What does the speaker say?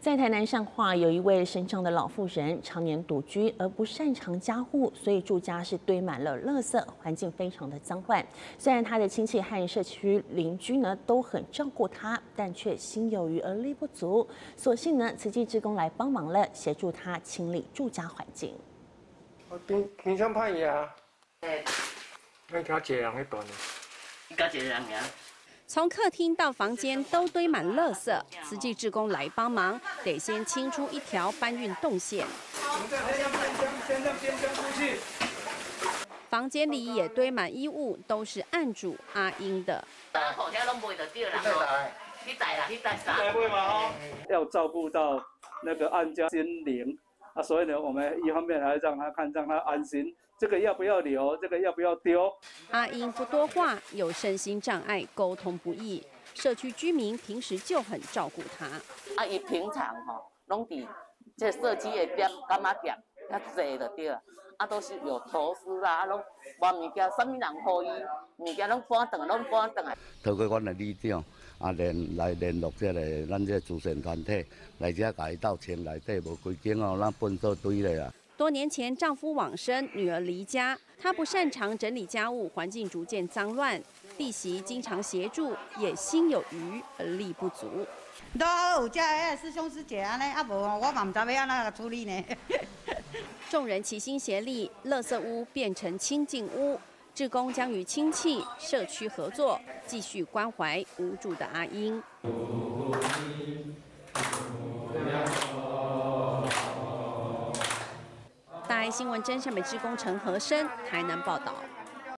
在台南上化有一位身障的老妇人，常年独居而不擅长家务，所以住家是堆满了垃圾，环境非常的脏乱。虽然他的亲戚和社区邻居呢都很照顾他，但却心有余而力不足。所幸呢，慈济志工来帮忙了，协助他清理住家环境。 平常歹嘢啊，那家一个人喺度呢， 家一个人呀。 从客厅到房间都堆满垃圾，慈济志工来帮忙，得先清出一条搬运动线。房间里也堆满衣物，都是案主阿英的。 要照顾到那个案家心灵啊，所以呢，我们一方面还让他安心。 这个要不要留？这个要不要丢？ 阿英不多话，有身心障碍，沟通不易。社区居民平时就很照顾他。 伊平常拢伫这社区的店、干妈店较济就对了。都是有投资啦，拢搬物件，啥物人互伊，物件拢搬转来。 透过阮的里长来联络咱这慈善团体，来遮甲伊斗清内底无规整咱粪扫堆咧啊。 多年前，丈夫往生，女儿离家，她不擅长整理家务，环境逐渐脏乱。弟媳经常协助，也心有余而力不足。 都有遮个师兄师姐安尼，无我嘛唔知要安怎处理呢。 众人齐心协力，垃圾屋变成清净屋。志工将与亲戚、社区合作，继续关怀无助的阿英。 大爱新闻真善美志工陈和生台南报道。